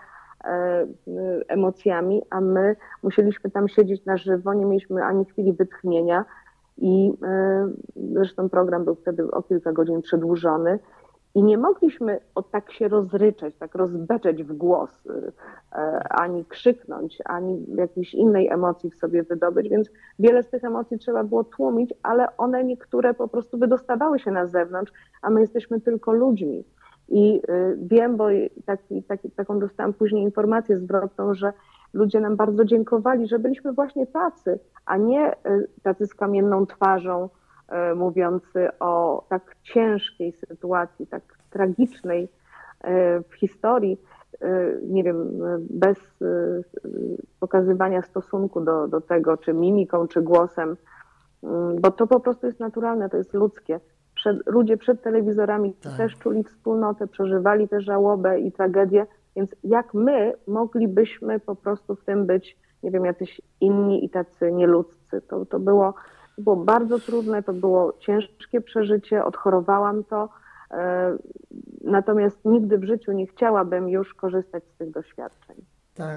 emocjami, a my musieliśmy tam siedzieć na żywo, nie mieliśmy ani chwili wytchnienia i zresztą program był wtedy o kilka godzin przedłużony. I nie mogliśmy o tak się rozryczeć, tak rozbeczeć w głos, e, ani krzyknąć, ani jakiejś innej emocji w sobie wydobyć, więc wiele z tych emocji trzeba było tłumić, ale one niektóre po prostu wydostawały się na zewnątrz, a my jesteśmy tylko ludźmi. I y, wiem, bo taki, taki, taką dostałam później informację zwrotną, że ludzie nam bardzo dziękowali, że byliśmy właśnie tacy, a nie y, tacy z kamienną twarzą, y, mówiący o tak ciężkiej sytuacji, tak tragicznej y, w historii, y, nie wiem, y, bez y, y, pokazywania stosunku do, do tego, czy mimiką, czy głosem, y, bo to po prostu jest naturalne, to jest ludzkie. Przed, ludzie przed telewizorami Tak. też czuli wspólnotę, przeżywali tę żałobę i tragedię, więc jak my moglibyśmy po prostu w tym być, nie wiem, jacyś inni i tacy nieludzcy. To, to, było, to było bardzo trudne, to było ciężkie przeżycie, odchorowałam to, e, natomiast nigdy w życiu nie chciałabym już korzystać z tych doświadczeń. Tak,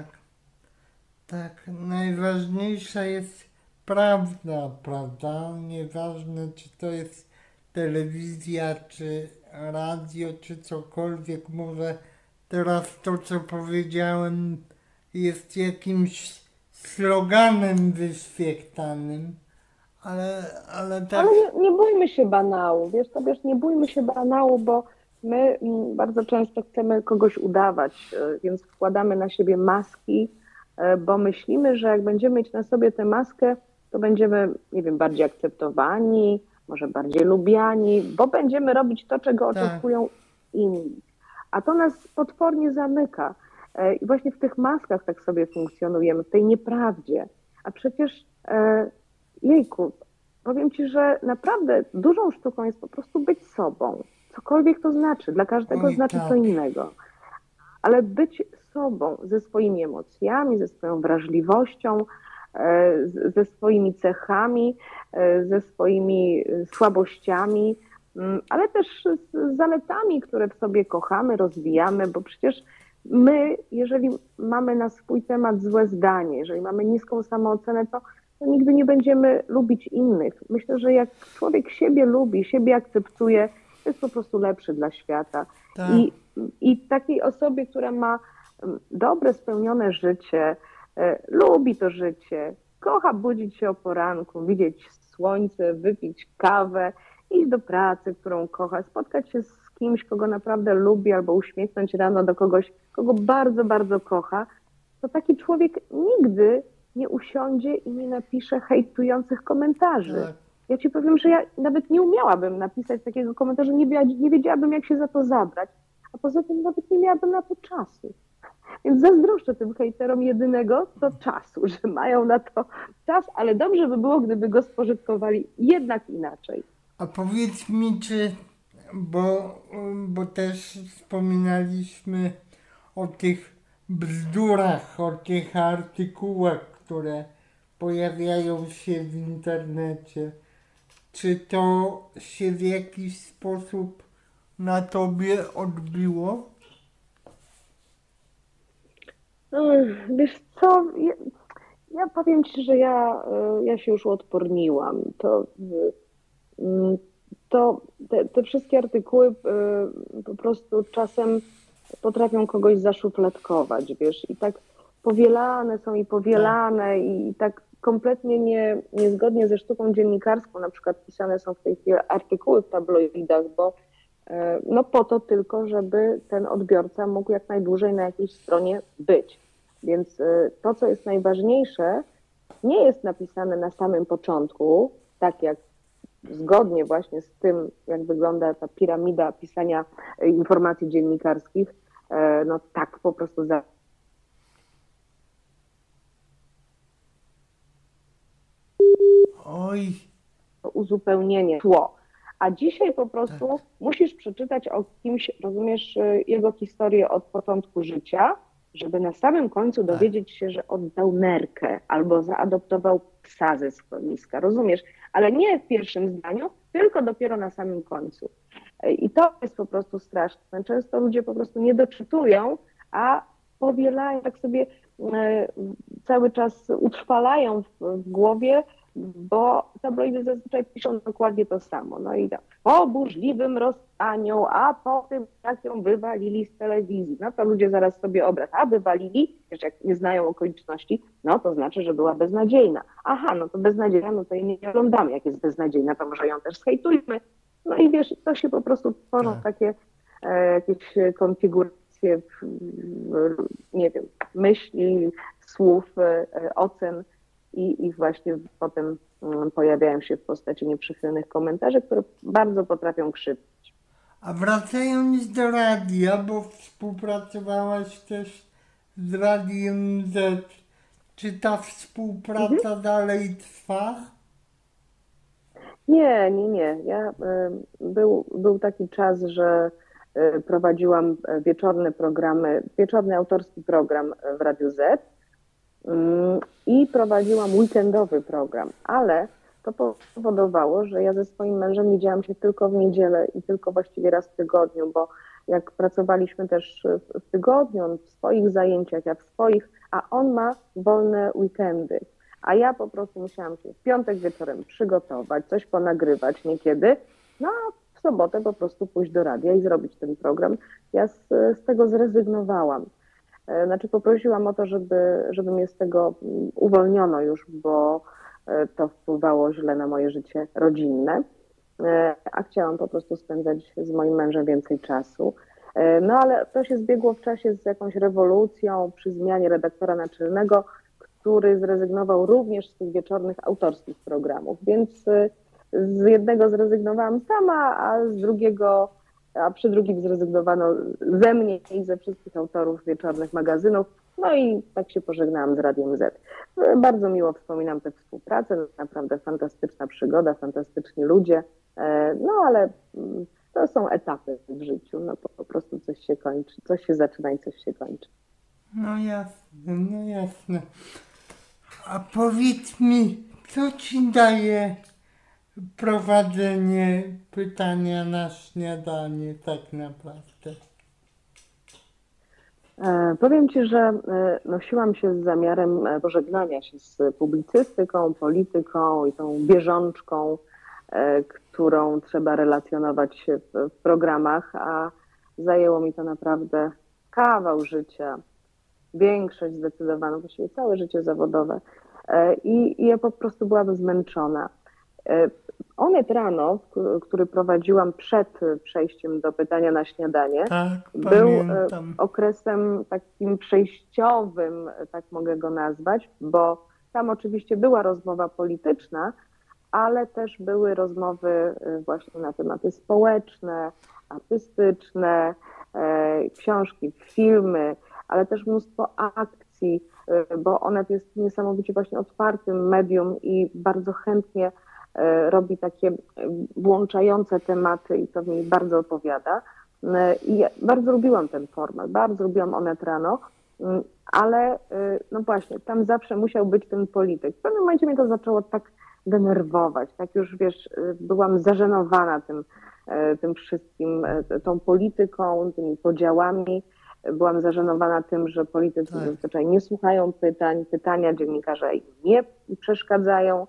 tak. Najważniejsza jest prawda, prawda? Nieważne, czy to jest telewizja, czy radio, czy cokolwiek. Może teraz to, co powiedziałem, jest jakimś sloganem wyświechtanym, ale, ale tak. Ale nie, nie bójmy się banału, wiesz, to wiesz, nie bójmy się banału, bo my mm, bardzo często chcemy kogoś udawać, e, więc wkładamy na siebie maski, e, bo myślimy, że jak będziemy mieć na sobie tę maskę, to będziemy, nie wiem, bardziej akceptowani, może bardziej lubiani, bo będziemy robić to, czego Tak. oczekują inni. A to nas potwornie zamyka. E, I właśnie w tych maskach tak sobie funkcjonujemy, w tej nieprawdzie. A przecież, e, jejku, powiem Ci, że naprawdę dużą sztuką jest po prostu być sobą. Cokolwiek to znaczy, dla każdego Oj, znaczy tak. co innego. Ale być sobą, ze swoimi emocjami, ze swoją wrażliwością, e, z- ze swoimi cechami, e, ze swoimi e, słabościami, mm, ale też z zaletami, które w sobie kochamy, rozwijamy, bo przecież my, jeżeli mamy na swój temat złe zdanie, jeżeli mamy niską samoocenę, to, to nigdy nie będziemy lubić innych. Myślę, że jak człowiek siebie lubi, siebie akceptuje, to jest po prostu lepszy dla świata. Tak. I, I takiej osobie, która ma mm, dobre, spełnione życie, e, lubi to życie, kocha budzić się o poranku, widzieć słońce, wypić kawę, iść do pracy, którą kocha, spotkać się z kimś, kogo naprawdę lubi, albo uśmiechnąć rano do kogoś, kogo bardzo, bardzo kocha, to taki człowiek nigdy nie usiądzie i nie napisze hejtujących komentarzy. Tak. Ja Ci powiem, że ja nawet nie umiałabym napisać takiego komentarza, nie, wiedzia- nie wiedziałabym, jak się za to zabrać, a poza tym nawet nie miałabym na to czasu. Więc zazdroszczę tym hejterom jedynego co czasu, że mają na to czas, ale dobrze by było, gdyby go spożytkowali jednak inaczej. A powiedz mi, czy, bo, bo też wspominaliśmy o tych bzdurach, o tych artykułach, które pojawiają się w internecie. Czy to się w jakiś sposób na tobie odbiło? Ech, Wiesz co, ja, ja powiem Ci, że ja, e, ja się już uodporniłam. To, y, mm, to te, te wszystkie artykuły e, po prostu czasem potrafią kogoś zaszufladkować, wiesz, i tak powielane są i powielane i tak kompletnie nie, niezgodnie ze sztuką dziennikarską, na przykład pisane są w tej chwili artykuły w tabloidach, bo e, no po to tylko, żeby ten odbiorca mógł jak najdłużej na jakiejś stronie być. Więc e, to, co jest najważniejsze, nie jest napisane na samym początku, tak jak zgodnie właśnie z tym, jak wygląda ta piramida pisania e, informacji dziennikarskich, e, no tak po prostu za Oj, uzupełnienie, tło. A dzisiaj po prostu musisz przeczytać o kimś, rozumiesz, y, jego historię od początku życia, żeby na samym końcu dowiedzieć się, że oddał nerkę albo zaadoptował psa ze schroniska, rozumiesz? Ale nie w pierwszym zdaniu, tylko dopiero na samym końcu. Y, I to jest po prostu straszne. Często ludzie po prostu nie doczytują, a powielają, tak sobie y, cały czas utrwalają w, w głowie bo tabloidy zazwyczaj piszą dokładnie to samo. No i tak, po burzliwym rozstaniu, a po tym, jak ją wywalili z telewizji, no to ludzie zaraz sobie obraz, a wywalili, wiesz, jak nie znają okoliczności, no to znaczy, że była beznadziejna. Aha, no to beznadziejna, no to jej nie oglądamy. Jak jest beznadziejna, to może ją też zhejtujmy. No i wiesz, to się po prostu tworzą Tak. takie e, jakieś konfiguracje, w, w, nie wiem, myśli, słów, e, ocen i, i właśnie potem um, pojawiają się w postaci nieprzychylnych komentarzy, które bardzo potrafią krzywdzić. A wracając do radia, bo współpracowałaś też z Radiem Z, czy ta współpraca mhm. dalej trwa? Nie, nie, nie. Ja, y, był, był taki czas, że y, prowadziłam wieczorne programy, wieczorny autorski program w Radiu Z y, i prowadziłam weekendowy program, ale to powodowało, że ja ze swoim mężem widziałam się tylko w niedzielę i tylko właściwie raz w tygodniu, bo jak pracowaliśmy też w, w tygodniu, on w swoich zajęciach, ja w swoich, a on ma wolne weekendy. A ja po prostu musiałam się w piątek wieczorem przygotować, coś ponagrywać niekiedy, no a w sobotę po prostu pójść do radia i zrobić ten program. Ja z, z tego zrezygnowałam. Znaczy poprosiłam o to, żeby, żeby mnie z tego uwolniono już, bo to wpływało źle na moje życie rodzinne, a chciałam po prostu spędzać z moim mężem więcej czasu. No ale to się zbiegło w czasie z jakąś rewolucją przy zmianie redaktora naczelnego, który zrezygnował również z tych wieczornych autorskich programów, więc z jednego zrezygnowałam sama, a z drugiego, a przy drugim zrezygnowano ze mnie i ze wszystkich autorów wieczornych magazynów. No i tak się pożegnałam z Radiem Z. Bardzo miło wspominam tę współpracę, naprawdę fantastyczna przygoda, fantastyczni ludzie, no ale to są etapy w życiu, no po, po prostu coś się kończy, coś się zaczyna i coś się kończy. No jasne, no jasne. A powiedz mi, co ci daje prowadzenie pytania na śniadanie tak naprawdę? E, powiem ci, że e, nosiłam się z zamiarem pożegnania się z publicystyką, polityką i tą bieżączką, e, którą trzeba relacjonować w, w programach, a zajęło mi to naprawdę kawał życia, większość zdecydowaną, właściwie całe życie zawodowe. I, i ja po prostu byłam zmęczona. Onet rano, który prowadziłam przed przejściem do pytania na śniadanie, tak, był pamiętam. Okresem takim przejściowym, tak mogę go nazwać, bo tam oczywiście była rozmowa polityczna, ale też były rozmowy właśnie na tematy społeczne, artystyczne, książki, filmy, ale też mnóstwo akcji, bo Onet jest niesamowicie właśnie otwartym medium i bardzo chętnie robi takie włączające tematy i to mi bardzo opowiada. I ja bardzo lubiłam ten format, bardzo lubiłam Onet rano, ale no właśnie, tam zawsze musiał być ten polityk. W pewnym momencie mnie to zaczęło tak denerwować, tak już wiesz, byłam zażenowana tym, tym wszystkim, tą polityką, tymi podziałami. Byłam zażenowana tym, że politycy tak. zazwyczaj nie słuchają pytań, pytania dziennikarze im nie przeszkadzają.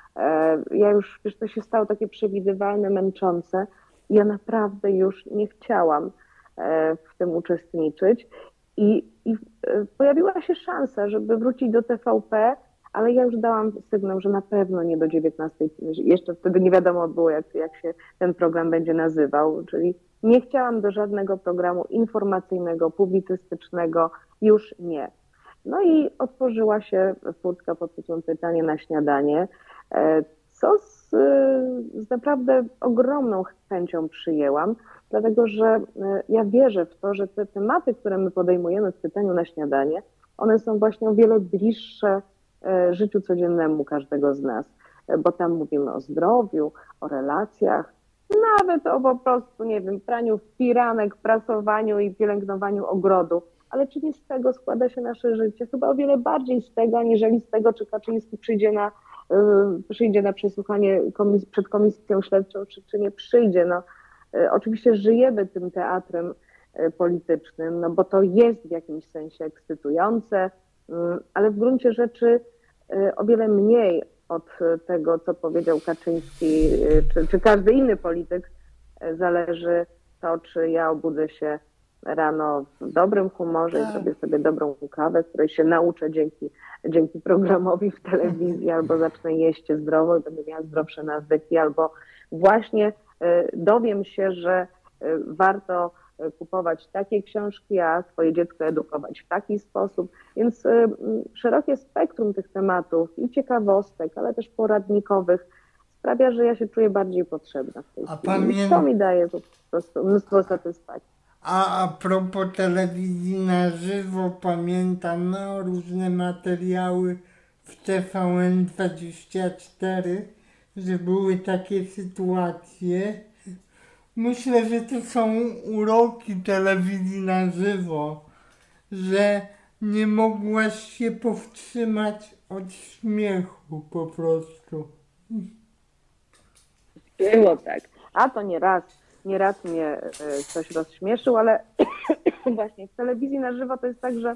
Ja już, wiesz, to się stało takie przewidywalne, męczące. Ja naprawdę już nie chciałam w tym uczestniczyć i, i pojawiła się szansa, żeby wrócić do T V P, ale ja już dałam sygnał, że na pewno nie do dziewiętnastej. Jeszcze wtedy nie wiadomo było, jak, jak się ten program będzie nazywał, czyli nie chciałam do żadnego programu informacyjnego, publicystycznego, już nie. No i otworzyła się furtka pod tytułem Pytanie na śniadanie, co z, z naprawdę ogromną chęcią przyjęłam, dlatego że ja wierzę w to, że te tematy, które my podejmujemy w Pytaniu na śniadanie, one są właśnie o wiele bliższe życiu codziennemu każdego z nas, bo tam mówimy o zdrowiu, o relacjach, nawet o po prostu, nie wiem, praniu firanek, prasowaniu i pielęgnowaniu ogrodu. Ale czy nie z tego składa się nasze życie? Chyba o wiele bardziej z tego, aniżeli z tego, czy Kaczyński przyjdzie na, yy, przyjdzie na przesłuchanie komis- przed komisją śledczą, czy, czy nie przyjdzie. No, yy, oczywiście żyjemy tym teatrem yy, politycznym, no bo to jest w jakimś sensie ekscytujące, yy, ale w gruncie rzeczy yy, o wiele mniej od tego, co powiedział Kaczyński, czy, czy każdy inny polityk, zależy to, czy ja obudzę się rano w dobrym humorze i zrobię sobie dobrą kawę, której się nauczę dzięki, dzięki programowi w telewizji, albo zacznę jeść zdrowo i będę miała zdrowsze nawyki, albo właśnie dowiem się, że warto kupować takie książki, a swoje dziecko edukować w taki sposób. Więc szerokie spektrum tych tematów i ciekawostek, ale też poradnikowych sprawia, że ja się czuję bardziej potrzebna w tej A chwili. pamię... I to mi daje po prostu mnóstwo satysfakcji. A a propos telewizji na żywo, pamiętam no, różne materiały w T V N dwadzieścia cztery, że były takie sytuacje. Myślę, że to są uroki telewizji na żywo, że nie mogłaś się powstrzymać od śmiechu po prostu. Było tak. A to nie raz, nie raz mnie coś rozśmieszył, ale właśnie w telewizji na żywo to jest tak, że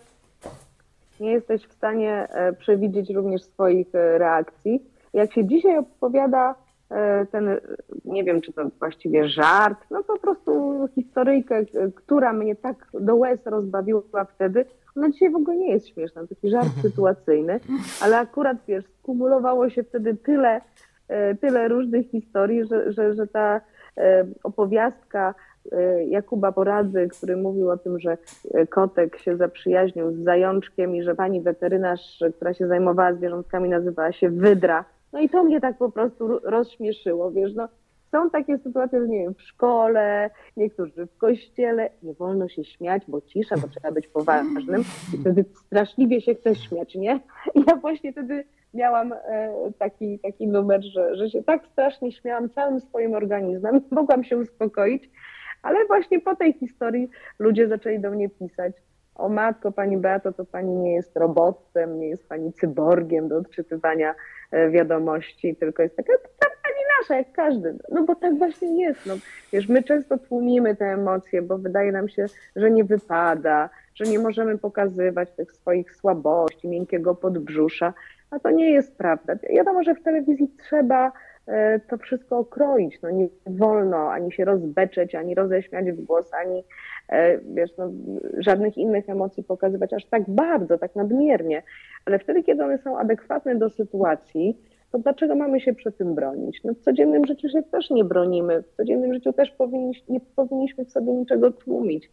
nie jesteś w stanie przewidzieć również swoich reakcji. Jak się dzisiaj opowiada ten, nie wiem, czy to właściwie żart, no po prostu historyjkę, która mnie tak do łez rozbawiła wtedy, ona dzisiaj w ogóle nie jest śmieszna, taki żart sytuacyjny, ale akurat, wiesz, skumulowało się wtedy tyle, tyle różnych historii, że, że, że ta opowiastka Jakuba Boradzy, który mówił o tym, że kotek się zaprzyjaźnił z zajączkiem i że pani weterynarz, która się zajmowała zwierzątkami, nazywała się Wydra. No i to mnie tak po prostu rozśmieszyło, wiesz, no. Są takie sytuacje, że nie wiem, w szkole, niektórzy w kościele, nie wolno się śmiać, bo cisza, bo trzeba być poważnym i wtedy straszliwie się chce śmiać, nie? I ja właśnie wtedy miałam taki, taki numer, że, że się tak strasznie śmiałam całym swoim organizmem, mogłam się uspokoić, ale właśnie po tej historii ludzie zaczęli do mnie pisać: o matko, pani Beato, to pani nie jest robotem, nie jest pani cyborgiem do odczytywania wiadomości, tylko jest taka, taka pani nasza, jak każdy. No bo tak właśnie jest. No, wiesz, my często tłumimy te emocje, bo wydaje nam się, że nie wypada, że nie możemy pokazywać tych swoich słabości, miękkiego podbrzusza, a to nie jest prawda. Wiadomo, że w telewizji trzeba to wszystko okroić. No nie wolno ani się rozbeczeć, ani roześmiać w głos, ani wiesz, no, żadnych innych emocji pokazywać aż tak bardzo, tak nadmiernie. Ale wtedy, kiedy one są adekwatne do sytuacji, to dlaczego mamy się przed tym bronić? No w codziennym życiu się też nie bronimy. W codziennym życiu też powinniśmy, nie powinniśmy w sobie niczego tłumić.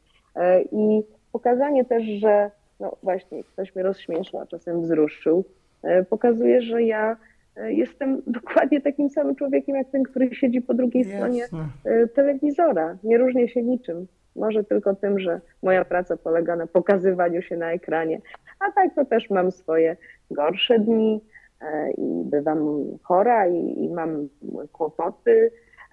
I pokazanie też, że no właśnie ktoś mnie rozśmieszył, a czasem wzruszył, pokazuje, że ja jestem dokładnie takim samym człowiekiem, jak ten, który siedzi po drugiej Jasne. stronie telewizora. Nie różnię się niczym. Może tylko tym, że moja praca polega na pokazywaniu się na ekranie. A tak to też mam swoje gorsze dni i bywam chora i, i mam kłopoty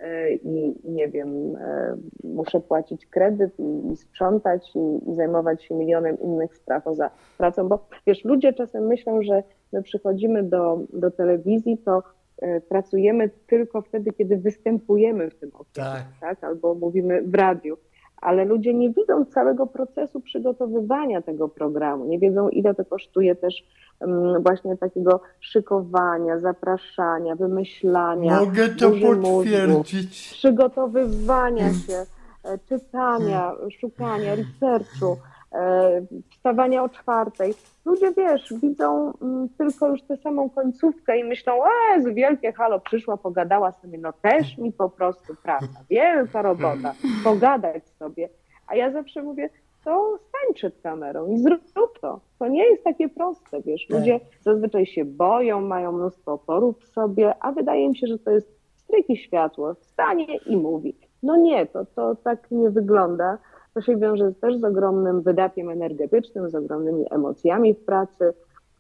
i nie wiem, muszę płacić kredyt i, i sprzątać i, i zajmować się milionem innych spraw poza pracą, bo wiesz, ludzie czasem myślą, że my przychodzimy do, do telewizji, to pracujemy tylko wtedy, kiedy występujemy w tym okienku, Tak. tak? Albo mówimy w radiu. Ale ludzie nie widzą całego procesu przygotowywania tego programu, nie wiedzą, ile to kosztuje też um, właśnie takiego szykowania, zapraszania, wymyślania. Mogę to potwierdzić. Mózgu, przygotowywania się, czytania, szukania, researchu, wstawania o czwartej. Ludzie, wiesz, widzą tylko już tę samą końcówkę i myślą: o Jezu, wielkie halo, przyszła, pogadała sobie, no też mi po prostu praca, wielka robota, pogadać sobie. A ja zawsze mówię: to stań przed kamerą i zrób to. To nie jest takie proste, wiesz. Ludzie zazwyczaj się boją, mają mnóstwo oporów w sobie, a wydaje mi się, że to jest stryki światło, wstanie i mówi. No nie, to, to tak nie wygląda. To się wiąże też z ogromnym wydatkiem energetycznym, z ogromnymi emocjami w pracy.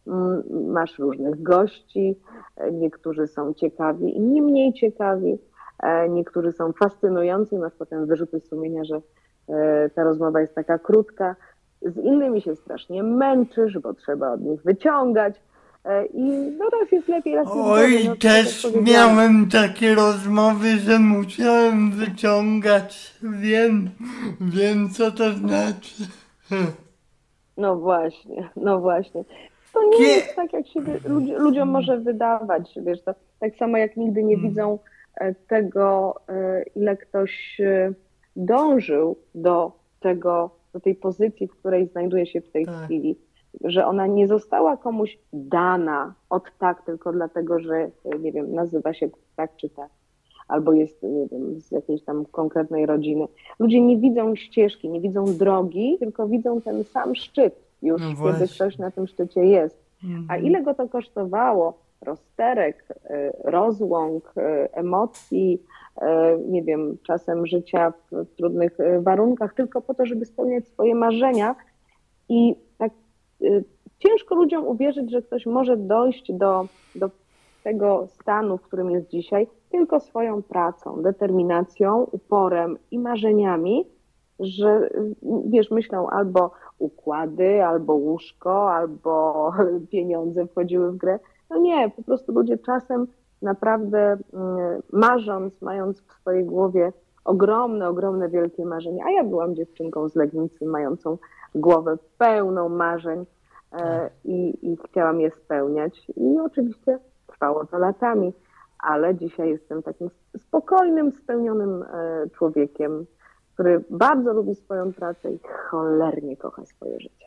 Masz różnych gości, niektórzy są ciekawi, inni mniej ciekawi, niektórzy są fascynujący, masz potem wyrzuty sumienia, że ta rozmowa jest taka krótka. Z innymi się strasznie męczysz, bo trzeba od nich wyciągać. I no raz jest lepiej, raz jest Oj, gorzej. No, też tak miałem takie rozmowy, że musiałem wyciągać. Wiem, wiem co to znaczy. No właśnie, no właśnie. to nie Kie- jest tak, jak się wy- ludzi- ludziom może wydawać. Wiesz, to tak samo jak nigdy nie widzą e, tego, e, ile ktoś e, dążył do tego, do tej pozycji, w której znajduje się w tej Tak. chwili. Że ona nie została komuś dana od tak, tylko dlatego, że, e, nie wiem, nazywa się tak czy tak, albo jest, nie wiem, z jakiejś tam konkretnej rodziny. Ludzie nie widzą ścieżki, nie widzą drogi, tylko widzą ten sam szczyt już, No kiedy właśnie. ktoś na tym szczycie jest. Mhm. A ile go to kosztowało? Rozterek, y, rozłąk, y, emocji, y, nie wiem, czasem życia w, w trudnych y, warunkach, tylko po to, żeby spełniać swoje marzenia. I tak y, ciężko ludziom uwierzyć, że ktoś może dojść do, do tego stanu, w którym jest dzisiaj, tylko swoją pracą, determinacją, uporem i marzeniami, że y, wiesz, myślą albo układy, albo łóżko, albo pieniądze wchodziły w grę. No nie, po prostu ludzie czasem naprawdę y, marząc, mając w swojej głowie ogromne, ogromne, wielkie marzenia, a ja byłam dziewczynką z Legnicy, mającą głowę pełną marzeń e, i, i chciałam je spełniać. I oczywiście trwało to latami, ale dzisiaj jestem takim spokojnym, spełnionym e, człowiekiem, który bardzo lubi swoją pracę i cholernie kocha swoje życie.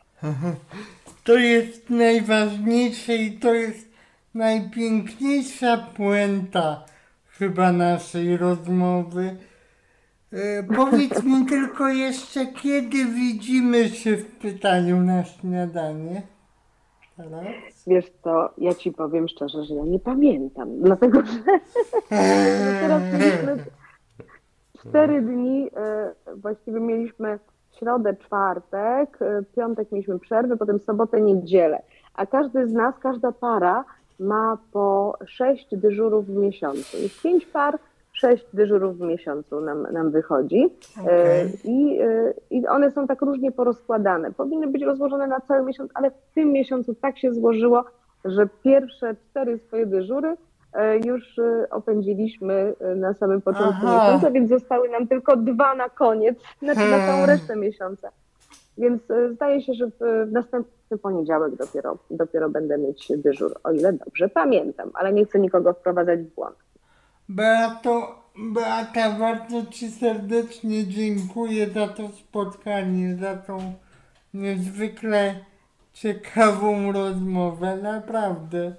To jest najważniejsze i to jest najpiękniejsza puenta chyba naszej rozmowy. E, powiedz mi tylko jeszcze, kiedy widzimy się w pytaniu na śniadanie? Teraz? Wiesz co, ja ci powiem szczerze, że ja nie pamiętam, dlatego że, że teraz mieliśmy cztery dni, e, właściwie mieliśmy środę, czwartek, e, piątek mieliśmy przerwę, potem sobotę, niedzielę, a każdy z nas, każda para ma po sześć dyżurów w miesiącu. Jest pięć par, sześć dyżurów w miesiącu nam, nam wychodzi. Okay. E, i, e, I one są tak różnie porozkładane. Powinny być rozłożone na cały miesiąc, ale w tym miesiącu tak się złożyło, że pierwsze cztery swoje dyżury e, już e, opędziliśmy e, na samym początku Aha. miesiąca, więc zostały nam tylko dwa na koniec, znaczy na całą resztę miesiąca. Więc e, zdaje się, że w, w następny poniedziałek dopiero, dopiero będę mieć dyżur, o ile dobrze pamiętam, ale nie chcę nikogo wprowadzać w błąd. Beato, Beata, bardzo Ci serdecznie dziękuję za to spotkanie, za tą niezwykle ciekawą rozmowę. Naprawdę.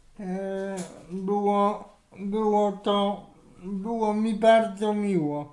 E, było, było to, było mi bardzo miło.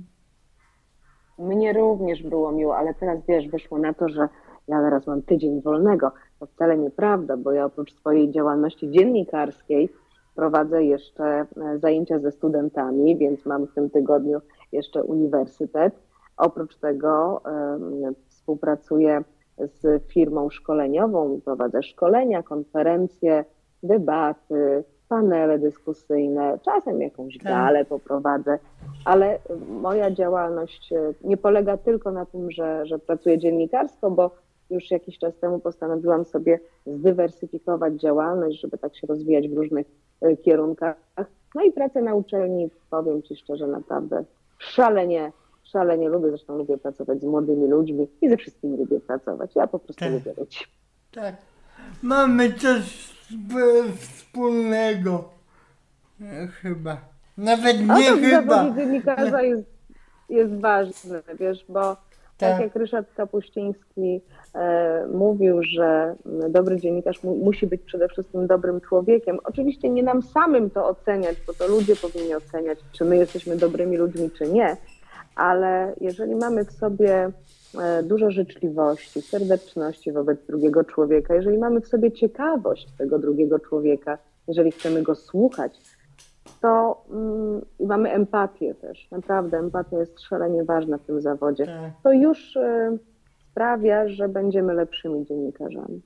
Mnie również było miło, ale teraz wiesz, wyszło na to, że ja teraz mam tydzień wolnego. To wcale nieprawda, bo ja oprócz swojej działalności dziennikarskiej prowadzę jeszcze zajęcia ze studentami, więc mam w tym tygodniu jeszcze uniwersytet. Oprócz tego um, współpracuję z firmą szkoleniową, prowadzę szkolenia, konferencje, debaty, panele dyskusyjne, czasem jakąś galę poprowadzę, ale moja działalność nie polega tylko na tym, że, że pracuję dziennikarsko, bo już jakiś czas temu postanowiłam sobie zdywersyfikować działalność, żeby tak się rozwijać w różnych kierunkach. No i pracę na uczelni, powiem Ci szczerze, naprawdę szalenie, szalenie lubię, zresztą lubię pracować z młodymi ludźmi i ze wszystkimi lubię pracować. Ja po prostu tak. lubię ludzi. Tak. Mamy coś wspólnego. Chyba. Nawet nie A to chyba. W dziennikarza jest, jest ważny, wiesz, bo tak, tak jak Ryszard Kapuściński e, mówił, że dobry dziennikarz mu, musi być przede wszystkim dobrym człowiekiem. Oczywiście nie nam samym to oceniać, bo to ludzie powinni oceniać, czy my jesteśmy dobrymi ludźmi, czy nie, ale jeżeli mamy w sobie e, dużo życzliwości, serdeczności wobec drugiego człowieka, jeżeli mamy w sobie ciekawość tego drugiego człowieka, jeżeli chcemy go słuchać, to mm, i mamy empatię też, naprawdę empatia jest szalenie ważna w tym zawodzie, tak. To już y, sprawia, że będziemy lepszymi dziennikarzami.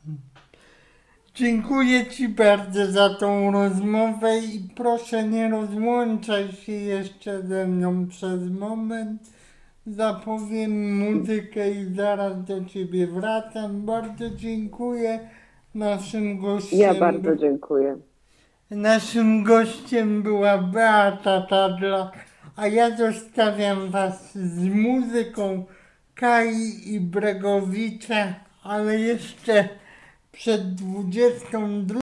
Dziękuję Ci bardzo za tą rozmowę i proszę nie rozłączaj się jeszcze ze mną przez moment. Zapowiem muzykę i zaraz do Ciebie wracam. Bardzo dziękuję naszym gościem. Ja bardzo dziękuję. Naszym gościem była Beata Tadla, a ja zostawiam Was z muzyką Kai i Bregowicza, ale jeszcze przed dwudziestą drugą